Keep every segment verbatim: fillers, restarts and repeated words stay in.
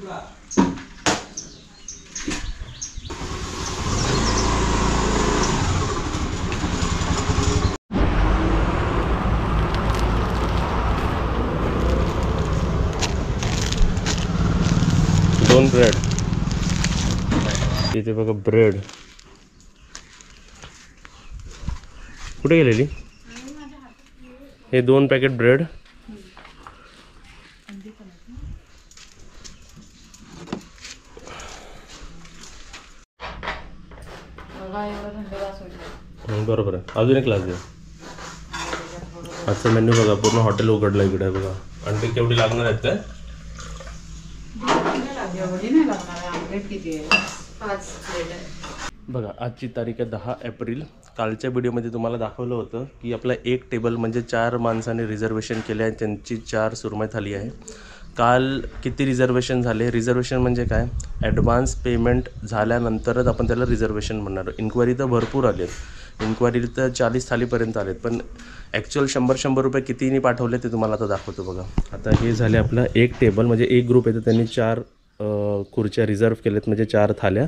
दोन ब्रेड इथे बघा. ब्रेड कुठे गेलेली? हे दोन पॅकेट ब्रेड. बरोबर आहे. अजून एक ग्लास द्या. आजचा मेन्यू बघा. पूर्ण हॉटेल उघडलं इकडे आहे बघा. अंडी केवढी लागणार आहेत काय? बघा आजची तारीख आहे दहा एप्रिल. कालच्या व्हिडिओमध्ये तुम्हाला दाखवलं होतं की आपला एक टेबल म्हणजे चार माणसाने रिझर्वेशन केले आहे, त्यांची चार सुरमई थाली आहे. काल किती रिझर्वेशन झाले? रिझर्वेशन म्हणजे काय? ॲडव्हान्स पेमेंट झाल्यानंतरच आपण त्याला रिझर्वेशन म्हणणार. इन्क्वायरी तर भरपूर आली आहेत. इन्क्वायरी तर चाळीस थालीपर्यंत आलेत, पण ॲक्च्युअल शंभर शंभर रुपये कितीनी पाठवले ते तुम्हाला आता दाखवतो बघा. आता हे झाले आपलं एक टेबल म्हणजे एक ग्रुप आहे, तर त्यांनी चार खुर्च्या रिझर्व केलेत म्हणजे चार थाल्या.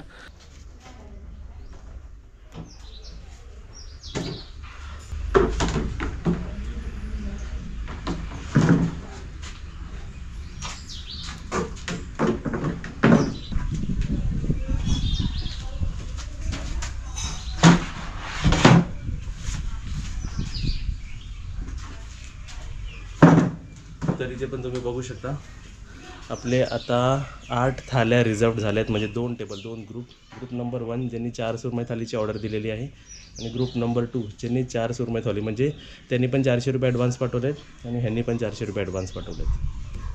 तर इथे पण तुम्ही बघू शकता आपले आता आठ थाल्या रिझर्व झाल्या आहेत, म्हणजे दोन टेबल दोन ग्रुप. ग्रुप नंबर वन ज्यांनी चार सुरमई थालीची ऑर्डर दिलेली आहे, आणि ग्रुप नंबर टू ज्यांनी चार सुरमई थाली म्हणजे त्यांनी पण चारशे रुपये ॲडव्हान्स पाठवले आहेत आणि ह्यांनी पण चारशे रुपये ॲडव्हान्स पाठवले आहेत.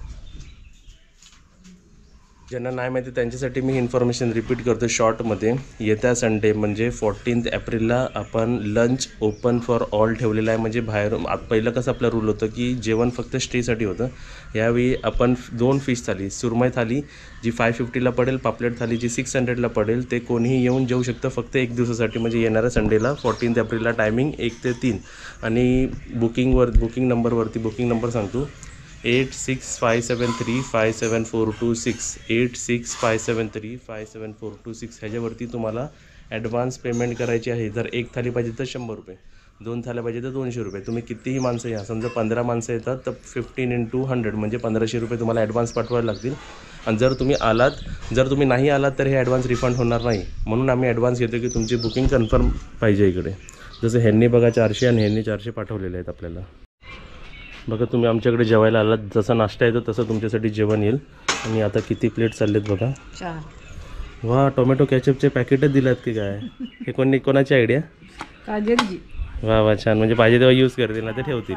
ज्यांना नाही माहिती त्यांच्यासाठी मी इन्फॉर्मेशन रिपीट करतो शॉर्टमध्ये. येत्या संडे म्हणजे फोर्टीन्थ एप्रिलला आपण लंच ओपन फॉर ऑल ठेवलेलं आहे. म्हणजे बाहेर पहिलं कसं आपलं रूल होतं की जेवण फक्त स्टेसाठी होतं. यावेळी आपण दोन फिश थाली, सुरमई थाली जी फाय फिफ्टीला पडेल, पापलेट थाली जी सिक्स हंड्रेडला पडेल, ते कोणीही येऊन जेऊ शकतं फक्त एक दिवसासाठी. म्हणजे येणाऱ्या संडेला फोर्टीन्थ एप्रिलला टायमिंग एक ते तीन. आणि बुकिंगवर बुकिंग नंबरवरती बुकिंग नंबर सांगतो eight six five seven three five seven four two six eight six five seven three five seven four two six ह्याच्यावरती तुम्हाला ॲडव्हान्स पेमेंट करायची आहे. जर एक थाली पाहिजे तर शंभर रुपये, दोन थाल्या पाहिजे तर दोनशे रुपये. तुम्ही कितीही माणसं या, समजा पंधरा माणसं येतात तर फिफ्टीन इंटू हंड्रेड म्हणजे पंधराशे रुपये तुम्हाला ॲडव्हान्स पाठवायला लागतील. आणि जर तुम्ही आलात जर तुम्ही नाही आलात तर हे ॲडव्हान्स रिफंड होणार नाही. म्हणून आम्ही ॲडव्हान्स घेतो की तुमची बुकिंग कन्फर्म पाहिजे इकडे. जसं ह्यांनी बघा चारशे आणि ह्यांनी चारशे पाठवलेले आहेत आपल्याला. बघा तुम्ही आमच्याकडे जेवायला आलात, जसं नाश्ता येतो तसं तुमच्यासाठी जेवण येईल. आणि आता किती प्लेट चाललेत बघा. चार. वा, टोमॅटो कॅचअपचे पॅकेटच दिलात की काय? हे कोणी कोणाची आयडिया? काजलजी. वा वा, छान. म्हणजे पाहिजे तेव्हा यूज करतील ना ते ठेवतील.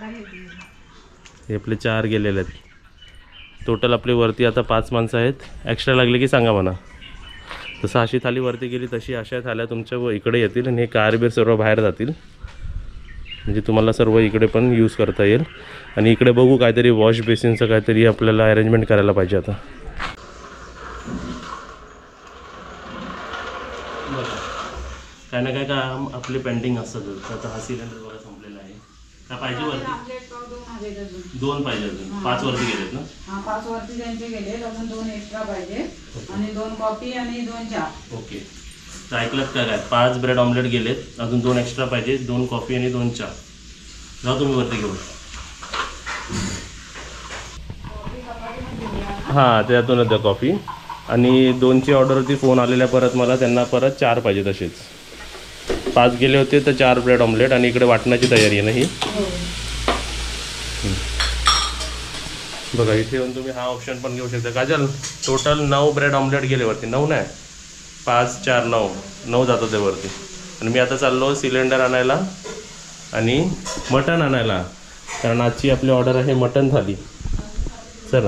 हे आपले चार गेलेले आहेत. टोटल आपली वरती आता पाच माणसं आहेत. एक्स्ट्रा लागले की सांगा म्हणा. जसं अशी थाली वरती गेली तशी अशा थाल्या तुमच्या इकडे येतील आणि हे कार बीर सर्व बाहेर जातील. म्हणजे तुम्हाला सर्व इकडे पण यूज करता येईल. आणि इकडे बघू काहीतरी वॉश बेसिनचं काहीतरी आपल्याला अरेंजमेंट करायला पाहिजे आता. बघा काय ना काय काम आपले पेंडिंग असतात. आता हा सिलेंडर बघा संपलेला आहे. काय पाहिजे वरती? दोन पाहिजे अजून. पाच वरती गेलेत ना? हां, पाच वरती त्यांचे गेले. अजून दोन एक्स्ट्रा पाहिजे आणि दोन कॉफी आणि दोन चहा. ओके. तर ऐकलं काय काय? पाच ब्रेड ऑमलेट गेलेत, अजून दोन एक्स्ट्रा पाहिजे, दोन कॉफी आणि दोन चहा. जाऊ तुम्ही वरती घेऊन. हां, त्यातूनच द्या कॉफी. आणि दोनची ऑर्डर होती, फोन आलेल्या परत मला, त्यांना परत चार पाहिजे. तसेच पाच गेले होते तर चार ब्रेड ऑमलेट. आणि इकडे वाटण्याची तयारी आहे ना ही. बघा इथे येऊन तुम्ही हा ऑप्शन पण घेऊ शकता. काजल, टोटल नऊ ब्रेड ऑमलेट गेले वरती. नऊ नाही, पाच चार नऊ नऊ जातं ते वरती. आणि मी आता चाललो सिलेंडर आणायला आणि मटण आणायला, कारण आजची आपली ऑर्डर आहे मटण थाली. चला.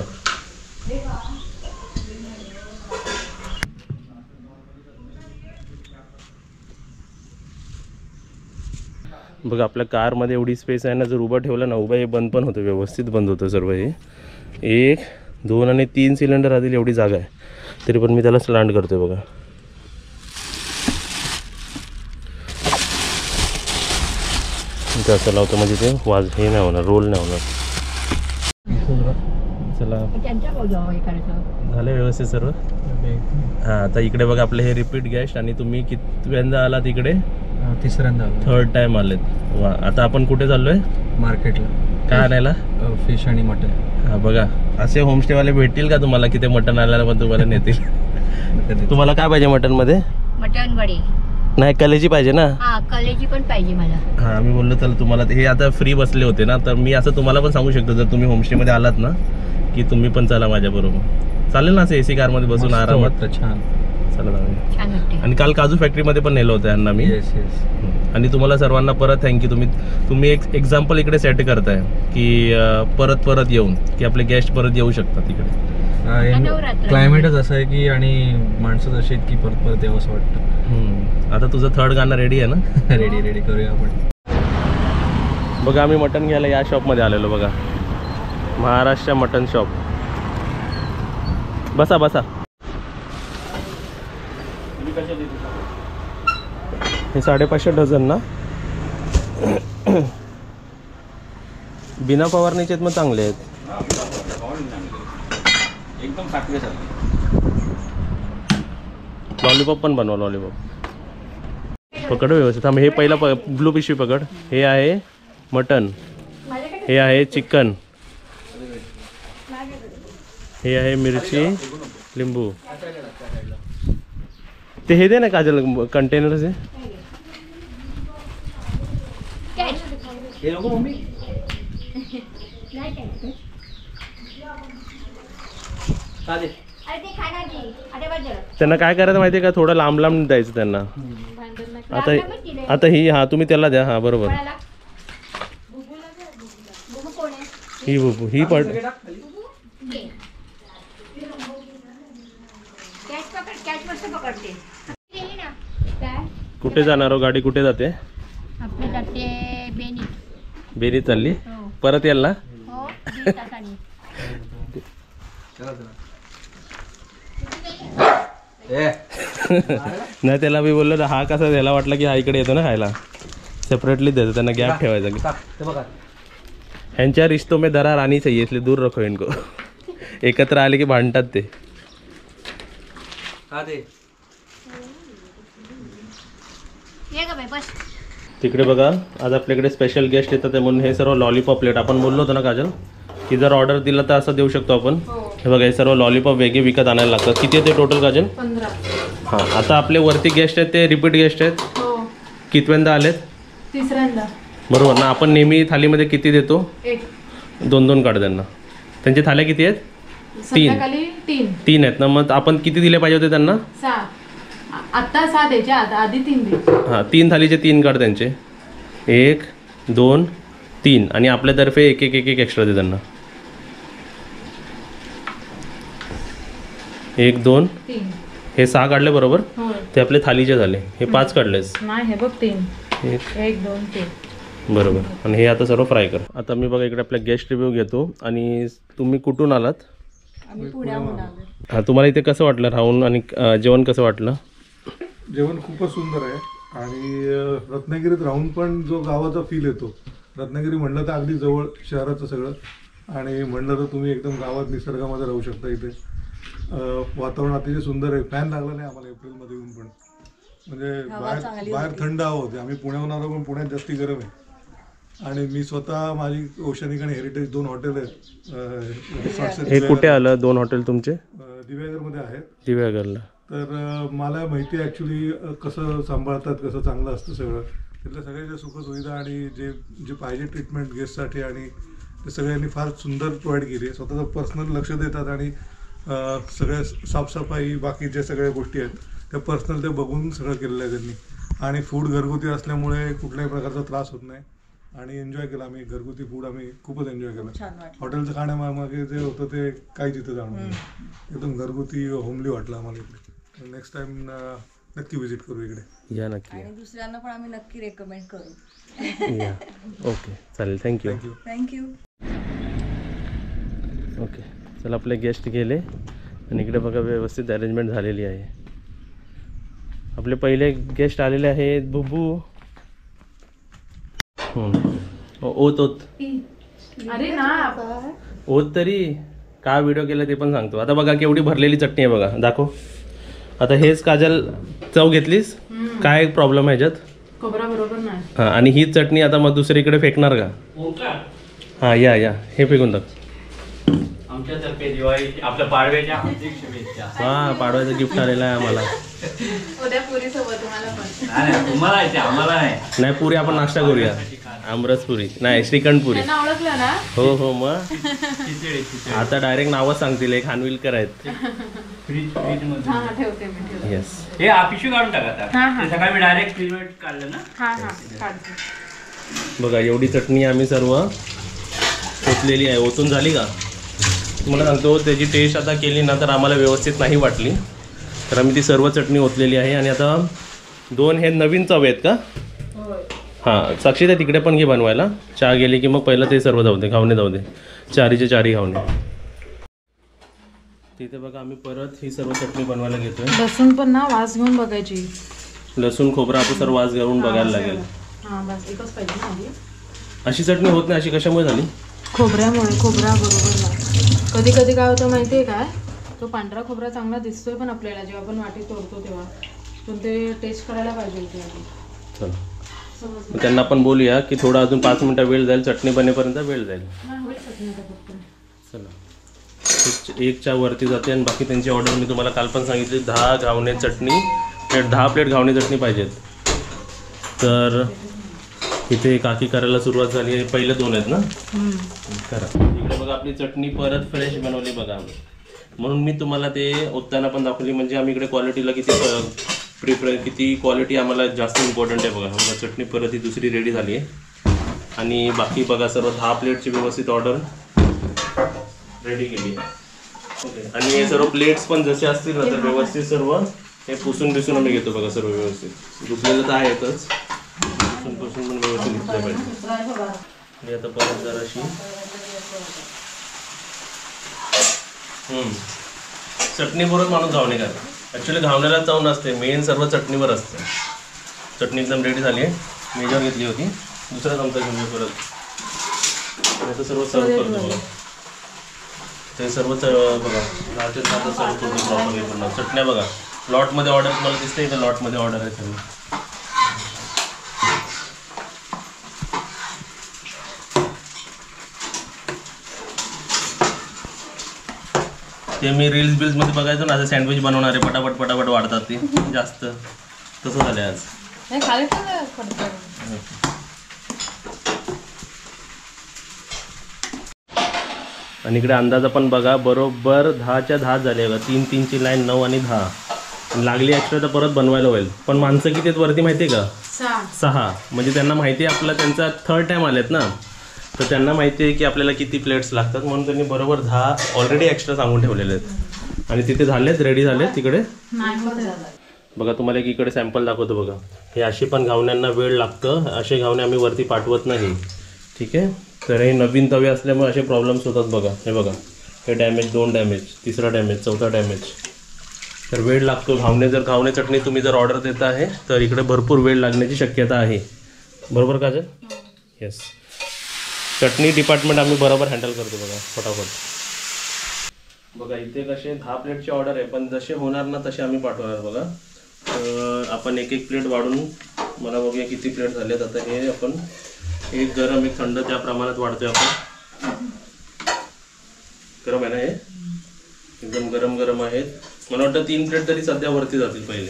बघा आपल्या कारमध्ये एवढी स्पेस आहे ना, जर उभं ठेवलं ना, उभं हे बंद पण होतं, व्यवस्थित बंद होतं सर्व. हे एक दोन आणि तीन सिलेंडर आधी एवढी जागा आहे, तरी पण मी त्याला स्लांट करतोय बघा. असं लावतो म्हणजे ते वाज हे नाही होणार, रोल नाही होणार. चला त्यांच्या हे करायचं झालं व्यवस्थित सर्व. हां आता इकडे बघा आपले हे रिपीट गेस्ट आणि तुम्ही कितव्यांदा आलात इकडे? तिसऱ्यांदा थर्ड टाइम आलेत. वा आता आपण कुठे चाललोय? मार्केटला. काय आणायला? फिश आणि मटन. हा बघा असे होमस्टेवाले भेटतील का तुम्हाला की ते मटन आणायला पण तुम्हाला नेतील? तुम्हाला काय पाहिजे मटन मध्ये? मटन वडी नाही कलेजी पाहिजे ना? हा कलेजी पण पाहिजे मला. हा मी बोललो चल तुम्हाला हे आता फ्री बसले होते ना तर मी असं तुम्हाला पण सांगू शकतो जर तुम्ही होमस्टेमध्ये आलात ना की तुम्ही पण चला माझ्याबरोबर. चालेल ना असं एसी कारमध्ये बसून आरामात? छान चला जाऊया. छान वाटते. आणि काल काजू फॅक्टरीमध्ये पण नेलं होतं यांना मी. Yes yes. आणि तुम्हाला सर्वांना परत थँक्यू. तुम्ही तुम्ही एक एक्झाम्पल इकडे सेट करताय की अं, परत परत येऊन की आपले गेस्ट परत येऊ शकतात इकडे. क्लायमेटच असं आहे की आणि माणसं जशी आहेत की परत परत यावं असं वाटतं. हम्म. आता तुझं थर्ड गाणं रेडी आहे ना? रेडी रेडी करूया आपण. बघा आम्ही मटण घ्यायला या शॉपमध्ये आलेलो बघा. Maharashtra mutton shop. बसा बसा. हे साडेपाचशे डझन ना? बिना फवारणीचे आहेत मग चांगले आहेत. एकदम साखरे सारखे. लॉलीपॉप पण बनवा. लॉलीपॉप पकड व्यवस्थित. आम्ही हे पहिला प ब्लू पिशवी पकड. हे आहे मटन, हे आहे चिकन, हे आहे मिरची लिंबू. ते हे दे ना काजल कंटेनर्स आहे. त्यांना काय करायचं माहिती आहे का? थोडं लांब लांब द्यायचं त्यांना. आता आता ही हा तुम्ही त्याला द्या. हा बरोबर. ही बुबू ही पड. कुठे जाणार हो गाडी? कुठे जाते? आपली जाते बेनी. बेरी चालली परत याल ना? हो दीड तासांनी. नाही त्याला मी बोललो ना हा कसा त्याला वाटलं की हा इकडे येतो ना खायला. सेपरेटली देतो त्यांना गॅप ठेवायचा. ह्यांच्या रिश्तो में दरार आनी चाहिए इसलिए दूर रखो इनको. एकत्र आले की भांडतात ते. तिकडे बघा आज आपल्याकडे स्पेशल गेस्ट येतात म्हणून हे सर्व लॉलीपॉप प्लेट आपण बोललो होतो ना काजल की जर ऑर्डर दिला तर असं देऊ शकतो आपण. हे बघा हे सर्व लॉलीपॉप वेगळे विकत आणायला लागतात. किती येते टोटल काजल? पंधरा. हां आता आपले वरती गेस्ट आहेत ते रिपीट गेस्ट आहेत. हो कितव्यांदा आलेत? तिसऱ्यांदा. बरोबर ना? आपण नेहमी थालीमध्ये किती देतो? एक. दोन दोन काढ त्यांना. त्यांच्या थाल्या किती आहेत? तीन. तीन तीन आहेत ना? मग आपण किती दिले पाहिजे होते त्यांना? सहा. आता सहा द्यायच्या आधी तीन दे. हां तीन थालीचे तीन काढ त्यांचे. एक दोन तीन आणि आपल्यातर्फे एक एक एक एक एक्स्ट्रा दे त्यांना. एक दोन तीन. हे सहा काढले बरोबर. हो. ते आपले थालीचे झाले. हे पाच काढलेस. नाही हे बघ तीन. एक एक दोन तीन. बरोबर. आणि हे आता सर्व फ्राय कर. आता मी बघा इकडे आपला गेस्ट रिव्ह्यू घेतो. आणि तुम्ही कुठून आलात? आम्ही पुण्याहून आलो. हां तुम्हाला इथे कसं वाटलं राहून आणि अं, जेवण कसं वाटलं? जेवण खूपच सुंदर आहे. आणि अ, रत्नागिरीत राहून पण जो गावाचा फील येतो. रत्नागिरी म्हणलं तर अगदी जवळ शहराचं सगळं आणि म्हणलं तर तुम्ही एकदम गावात निसर्गामध्ये राहू शकता. इथे अ, वातावरण अतिशय सुंदर आहे. फॅन लागला नाही आम्हाला एप्रिलमध्ये येऊन पण. म्हणजे बाहेर बाहेर थंड हवा होती. आम्ही पुण्याहून आलो पण पुण्यात जास्ती गरम आहे. आणि मी स्वतः माझी ओशनिक आणि हेरिटेज दोन हॉटेल आहेत. अ, हे कुठे आलं दोन हॉटेल तुमचे? अ, दिव्यागरमध्ये आहेत. दिव्यागरला. तर अ, मला माहिती आहे ॲक्च्युली कसं सांभाळतात, कसं चांगलं असतं सगळं. तिथल्या सगळ्या सुखसुविधा आणि जे जे पाहिजे ट्रीटमेंट गेस्टसाठी आणि ते सगळ्यांनी फार सुंदर प्रोव्हाइड केली आहे. स्वतःचं पर्सनल लक्ष देतात आणि अ, सगळ्या साफसफाई बाकी ज्या सगळ्या गोष्टी आहेत त्या पर्सनल ते बघून सगळं केलेलं आहे त्यांनी. आणि फूड घरगुती असल्यामुळे कुठल्याही प्रकारचा त्रास होत नाही. आणि एन्जॉय केला आम्ही घरगुती फूड. आम्ही खूपच एन्जॉय केलं. हॉटेलचं खाण्यामागे जे होतं ते काही तिथं जाणवलं. एकदम घरगुती होमली वाटलं आम्हाला इकडे. नेक्स्ट टाइम नक्की व्हिजिट करू इकडे. या नक्की आणि दुसऱ्यांना पण आम्ही नक्की रेकमेंड करू. या. ओके चालेल. थँक्यू. थँक्यू. थँक्यू. ओके चला आपले गेस्ट गेले आणि इकडे बघा व्यवस्थित अरेंजमेंट झालेली आहे. आपले पहिले गेस्ट आलेले आहेत बुबू. ओत ओत अरे ना ओत तरी का व्हिडिओ केला ते पण सांगतो. आता बघा केवढी भरलेली चटणी आहे बघा, दाखव. आता हेच काजल चव घेतलीस, काय प्रॉब्लेम आहे ह्याच्यात? खोबरा बरोबर नाही. हां, आणि हीच चटणी आता मग दुसरीकडे फेकणार का? हां, या या हे फेकून टाक. आमच्यातर्फे दिवाळी आपल्या पाडव्याच्या हार्दिक शुभेच्छा. हां, पाडव्याचं गिफ्ट आलेलं आहे आम्हाला. उद्या पुरी सोबत तुम्हाला पण. नाही नाही, तुम्हाला आहे ते, आम्हाला नाही. नाही, पुरी आपण नाश्ता करूया. आमरस पुरी नाही, श्रीखंड पुरी. त्यांना ओळखलं ना? हो हो, मग खिचडी खिचडी आता डायरेक्ट नावच सांगतील, एक खानविलकर आहेत. फ्रीज फ्रीज मध्ये. हा ठेवते मी ठेवते. येस. हे आ, पिशवी काढून टाका आता. हा, हा. ते सकाळी मी डायरेक्ट फ्रीज मध्ये काढलं ना. हा हा काढते. बघा एवढी चटणी आम्ही सर्व ओतलेली आहे. ओतून झाली का? तुम्हाला सांगतो त्याची टेस्ट आता केली ना तर आम्हाला व्यवस्थित नाही वाटली, तर आम्ही ती सर्व चटणी ओतलेली आहे. आणि आता दोन हे नवीन चव आहेत का? हां, साक्षी ते तिकडे पण घे बनवायला. चहा गेली की मग पहिलं ते सर्व जाऊ दे, घावणे जाऊ दे, चारीचे चारी घावणे. तिथे बघा आम्ही परत ही सर्व चटणी बनवायला घेतोय. लसूण पण ना वास घेऊन बघायची. लसूण खोबरं आपण सर्व वास घेऊन बघायला लागेल. हा बस एकच पाहिजे ना आधी. अशी चटणी होत नाही, अशी कशामुळे झाली? खोबऱ्यामुळे. खोबरा बरोबर नाही. कधी कधी काय होतं माहिती आहे काय, तो पांढरा खोबरा चांगला दिसतोय पण आपल्याला जेव्हा आपण वाटी तोडतो तेव्हा, पण ते टेस्ट करायला पाहिजे होती आधी. चला मग त्यांना आपण बोलूया की थोडा अजून पाच मिनटं वेळ जाईल, चटणी बनेपर्यंत वेळ जाईल. चला एक- एकच्या वरती जाते आणि बाकी त्यांची ऑर्डर मी तुम्हाला काल पण सांगितली, दहा घावणे चटणी प्लेट दहा प्लेट घावणे चटणी पाहिजेत. तर इथे काकी करायला सुरुवात झाली आहे. पहिले दोन आहेत ना, करा. इकडे बघा आपली चटणी परत फ्रेश बनवली बघा, म्हणून मी तुम्हाला ते ओतताना पण दाखवली. म्हणजे आम्ही इकडे क्वालिटीला किती प्रिफर किती क्वालिटी आम्हाला जास्त इम्पॉर्टंट आहे बघा. बघा चटणी परत ही दुसरी रेडी झाली आहे. आणि बाकी बघा सर्व दहा प्लेटची व्यवस्थित ऑर्डर रेडी केली आहे. ओके, आणि हे सर्व प्लेट्स पण जसे असतील ना तर व्यवस्थित सर्व हे पुसून बिसून आम्ही घेतो बघा सर्व व्यवस्थित. धुतलेलं तर आहेतच, पुसून पुसून पण व्यवस्थित घेतलं पाहिजे. आणि आता परत जराशी चटणी बरोबर माणूस घावणे का. ॲक्च्युली घावण्याला चव नसते, मेन सर्व चटणीवर असते. चटणी एकदम रेडी झाली आहे, मेजर घेतली होती. दुसरा चमचा घेऊन परत आणि सर्व सर्व करतो बघा. ते सर्व बघा दहाचे दहा सर्व करतो प्रॉपरली. पूर्ण चटण्या बघा लॉटमध्ये ऑर्डर मला दिसते, इथं लॉटमध्ये ऑर्डर आहे सगळी. ते मी रील्स बिल्समध्ये बघायचो ना, असं सँडविच बनवणारे पटापट पटापट वाढतात ते जास्त, तसं झालं आज. खाली पण आणि इकडे अंदाजा पण बघा बरोबर दहाच्या दहा झाले बघा. तीन तीनची लाईन नऊ आणि दहा लागली. एक्स्ट्रा तर परत बनवायला होईल. पण माणसं किती आहेत वरती माहिती आहे का? सहा. सहा. म्हणजे त्यांना माहिती आहे आपला त्यांचा थर्ड टाईम आलेत ना, तर त्यांना माहिती आहे की आपल्याला किती प्लेट्स लागतात, म्हणून त्यांनी बरोबर दहा ऑलरेडी एक्स्ट्रा सांगून ठेवलेले आहेत. आणि तिथे झालेत, रेडी झालेत तिकडे बघा. तुम्हाला एक इकडे सॅम्पल दाखवतो बघा. हे असे पण घावण्यांना वेळ लागतं, असे घावणे आम्ही वरती पाठवत नाही, ठीक आहे. तर हे नवीन तवे असल्यामुळे असे प्रॉब्लेम्स होतात बघा. हे बघा हे डॅमेज, दोन डॅमेज, तिसरा डॅमेज, चौथा डॅमेज. तर वेळ लागतो. घावणे जर घावणे चटणी तुम्ही जर ऑर्डर देत आहे तर इकडे भरपूर वेळ लागण्याची शक्यता आहे. बरोबर काजल? येस. चटणी डिपार्टमेंट आम्ही बरोबर हँडल करतो बघा फटाफट. बघा इथे कसे दहा प्लेटची ऑर्डर आहे, पण जसे होणार ना तसे आम्ही पाठवणार बघा. तर आपण एक एक प्लेट वाढून मला बघूया किती प्लेट झालेत. आता हे आपण एक गरम एक थंड त्या प्रमाणात वाढतोय आपण. गरम आहे ना हे, एकदम गरम गरम आहेत. मला वाटतं तीन प्लेट तरी सध्या वरती जातील पहिले.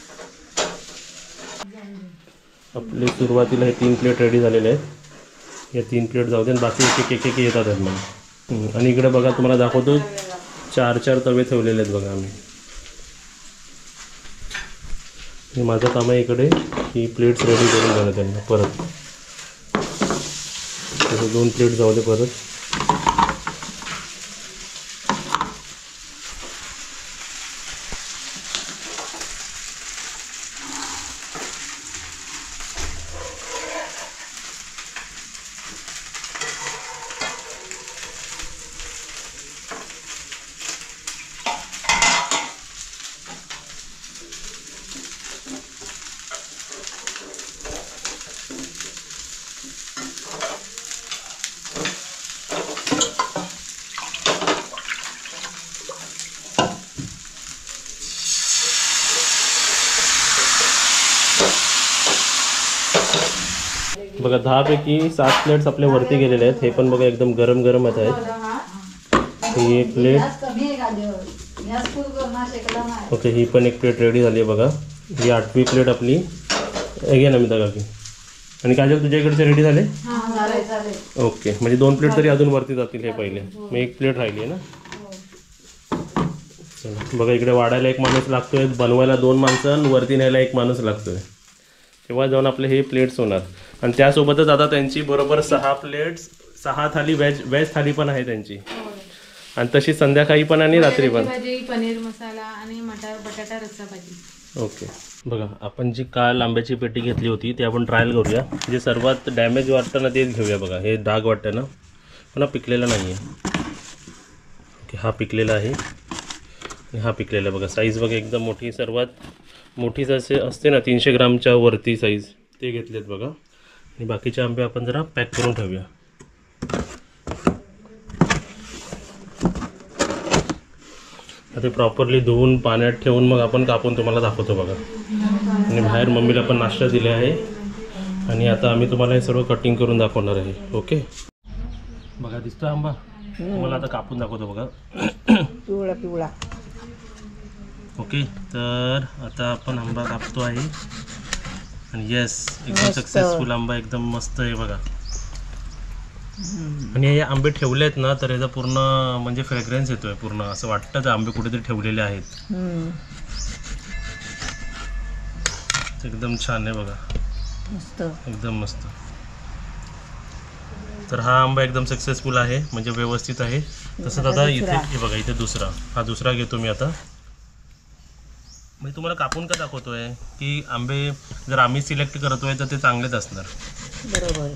आपले सुरुवातीला हे तीन प्लेट रेडी झालेले आहेत. या तीन प्लेट जाऊ दे, बाकी एक एक एक येतात आहेत मग. आणि इकडे बघा तुम्हाला दाखवतो चार चार तवे ठेवलेले आहेत बघा आम्ही. हे माझं काम आहे इकडे ही प्लेट्स रेडी करून देणं त्यांना परत. तसं दोन प्लेट जाऊ दे परत. बघा दहापैकी सात प्लेट्स आपल्या वरती गेलेले आहेत. हे पण बघा एकदम गरम गरम आहेत. ही एक प्लेट. ओके, ही पण एक प्लेट रेडी झाली आहे बघा. ही आठवी प्लेट आपली घे ना मी का की. आणि काजल तुझ्या इकडचे रेडी झाले? ओके, म्हणजे दोन प्लेट तरी अजून वरती जातील हे पहिले. मग एक प्लेट राहिली आहे ना. चला बघा, इकडे वाढायला एक माणूस लागतोय, बनवायला दोन माणसं आणि वरती न्यायला एक माणूस लागतोय. तेव्हा जाऊन आपले हे प्लेट्स होणार. आणि त्यासोबतच आता त्यांची बरोबर सहा प्लेट्स, सहा थाली व्हेज व्हेज थाली पण आहे त्यांची. आणि तशी संध्याकाळी पण आणि रात्री पण. भाजी, पनीर मसाला आणि मटार बटाटा रस्सा भाजी. ओके, बघा आपण जी काल आंब्याची पेटी घेतली होती ती आपण ट्रायल करूया. जे सर्वात डॅमेज वाटतं ना तेच घेऊया. बघा हे डाग वाटतं ना, पण हा पिकलेला नाही आहे. ओके, हा पिकलेला आहे आणि हा पिकलेला. बघा साईज बघा एकदम मोठी, सर्वात मोठी जसे असते ना तीनशे ग्रामच्या वरती साईज, ते घेतलेत बघा. आणि बाकीचे आंबे आपण जरा पॅक करून ठेवूया. ते प्रॉपरली धुवून पाण्यात ठेवून मग आपण कापून तुम्हाला दाखवतो बघा. आणि बाहेर मम्मीला पण नाश्ता दिले आहे. आणि आता आम्ही तुम्हाला हे सर्व कटिंग करून दाखवणार आहे. ओके, बघा दिसतो आंबा, तुम्हाला आता कापून दाखवतो बघा. पिवळा पिवळा. ओके, तर आता आपण आंबा कापतो आहे. आणि येस, एकदम सक्सेसफुल आंबा, एकदम मस्त आहे बघा. आणि हे आंबे ठेवले आहेत ना तर याचा पूर्ण म्हणजे फ्रेग्रन्स येतोय पूर्ण, असं वाटतं ते आंबे कुठेतरी ठेवलेले आहेत. एकदम छान आहे बघा, मस्त, एकदम मस्त. तर हा आंबा एकदम सक्सेसफुल आहे, म्हणजे व्यवस्थित आहे. तसंच आता इथे हे बघा, इथे दुसरा, हा दुसरा घेतो मी आता. म्हणजे तुम्हाला कापून का दाखवतोय की आंबे जर आम्ही सिलेक्ट करतोय तर ते चांगलेच असणार. बरोबर.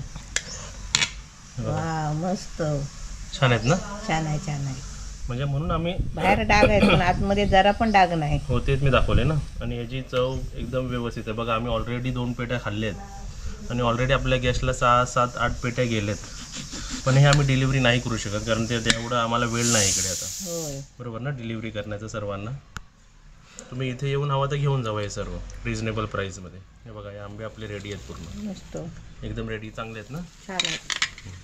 वा, मस्त, छान आहेत ना. छान आहे, छान आहे. म्हणजे म्हणून आम्ही बाहेर डाग आहे पण आतमध्ये जरा पण डाग नाही. हो, तेच मी दाखवले ना. आणि ह्याची चव एकदम व्यवस्थित आहे बघा. आम्ही ऑलरेडी दोन पेट्या खाल्ल्या आहेत आणि ऑलरेडी आपल्या गॅसला सहा सात आठ पेट्या गेलेत. पण हे आम्ही डिलिव्हरी नाही करू शकत कारण ते तेवढं आम्हाला वेळ नाही इकडे आता. होय, बरोबर ना, डिलिव्हरी करण्याचं सर्वांना. तुम्ही इथे येऊन हवा तर घेऊन जावा हे सर्व रिजनेबल प्राईसमध्ये. हे बघा, हे आंबे आपले रेडी आहेत पूर्ण, मस्त, एकदम रेडी, चांगले आहेत ना. छान आहे.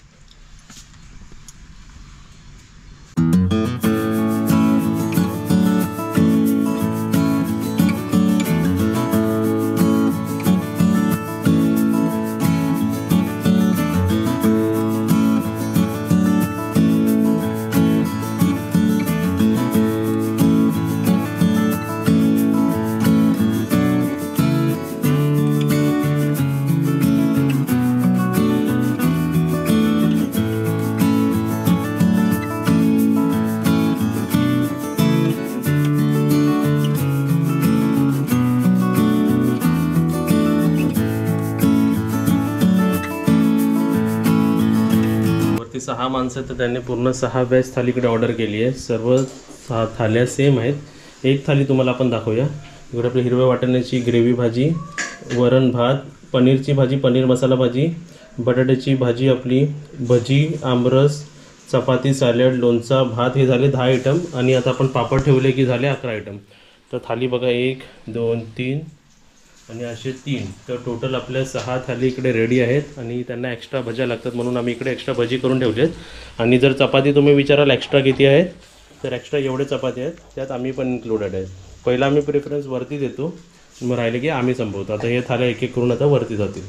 सहा माणसं तर त्यांनी पूर्ण सहा व्हेज थालीकडे ऑर्डर केली आहे. सर्व सहा थाल्या सेम आहेत. एक थाली तुम्हाला आपण दाखवूया. इकडे आपली हिरव्या वाटाण्याची ग्रेव्ही भाजी, वरण भात, पनीरची भाजी, पनीर मसाला भाजी, बटाट्याची भाजी, आपली भजी, आमरस, चपाती, सॅलड, लोणचा, भात, हे झाले दहा आयटम. आणि आता आपण पापड ठेवले की झाले अकरा आयटम. तर थाली बघा, एक दोन तीन आणि असे तीन, तर टोटल आपल्या सहा थाली इकडे रेडी आहेत. आणि त्यांना एक्स्ट्रा भज्या लागतात म्हणून आम्ही इकडे एक्स्ट्रा भजी करून ठेवली आहेत. आणि जर चपाती तुम्ही विचाराल एक्स्ट्रा किती आहेत, तर एक्स्ट्रा एवढे चपाती आहेत, त्यात आम्ही पण इन्क्लुडेड आहेत. पहिला आम्ही प्रेफरन्स वरती देतो, मग राहिले की आम्ही संपवतो. आता हे थाल्या एक एक करून आता वरती जातील.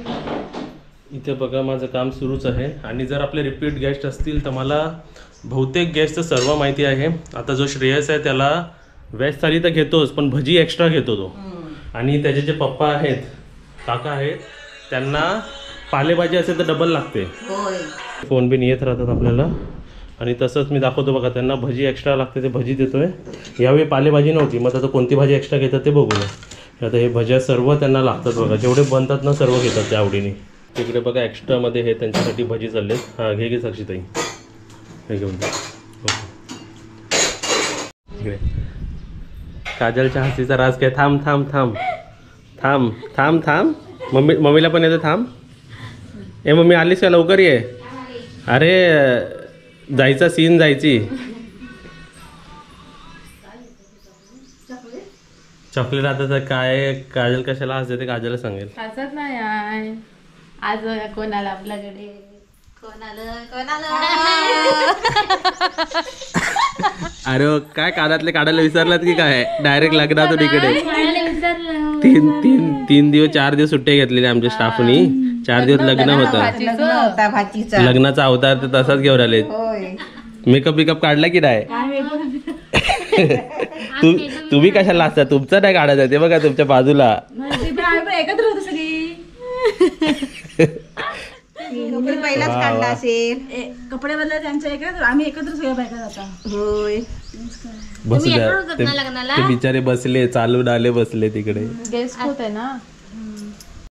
इथे बघा माझं काम सुरूच आहे. आणि जर आपले रिपीट गेस्ट असतील तर मला बहुतेक गेस्टचं सर्व माहिती आहे. आता जो श्रेयस आहे त्याला व्हेज थाली तर घेतोच, पण भजी एक्स्ट्रा घेतो तो. आणि त्याचे जे पप्पा आहेत, काका आहेत, त्यांना पालेभाजी असेल तर डबल लागते. फोन बिन येत राहतात आपल्याला. आणि तसंच मी दाखवतो बघा, त्यांना भजी एक्स्ट्रा लागते, ते भजी देतोय. यावेळी पालेभाजी नव्हती, मग आता कोणती भाजी एक्स्ट्रा घेतात ते बघूया. आता हे भज्या सर्व त्यांना लागतात बघा, जेवढे बनतात ना सर्व घेतात त्या आवडीने. तिकडे बघा एक्स्ट्रामध्ये हे त्यांच्यासाठी भजी चालले. हां, घे घे साक्षीताई, हे घेऊन जा. ओके, काजलच्या हसीचा राज काय. थांब थांब थांब थांब थांब थांब मम्मी, मम्मीला पण येतं. थांब, ए मम्मी आलीस का, लवकर ये. अरे जायचा सीन जायची. चॉकलेट आता तर काय, काजल कशाला हसते ते काजलला सांगेल. हसत नाही आहे, आज कोण आला आपल्याकडे कोण आलं कोण आलं अरे काय कानातले काढायला विसरलात की काय डायरेक्ट लग्नातून इकडे तीन तीन तीन दिवस चार दिवस सुट्टे घेतलेले आमच्या स्टाफनी चार दिवस लग्न होतं लग्न होता भाचीचा लग्नाचा अवतार तर तसाच घेऊन आले होय मेकअप बिकअप काढला की नाही तू तुम्ही कशाला असता तुमचं नाही काढायचं ते बघा तुमच्या बाजूला एकत्र होतो सगळी कपडे पहिलाच काढला असेल कपडे बदला त्यांच्या एकत्र आम्ही एकत्र सगळ्या बायका जाता होय बसू द्या ते ते बिचारे बसले चालून आले बसले तिकडे गेस्ट होते ना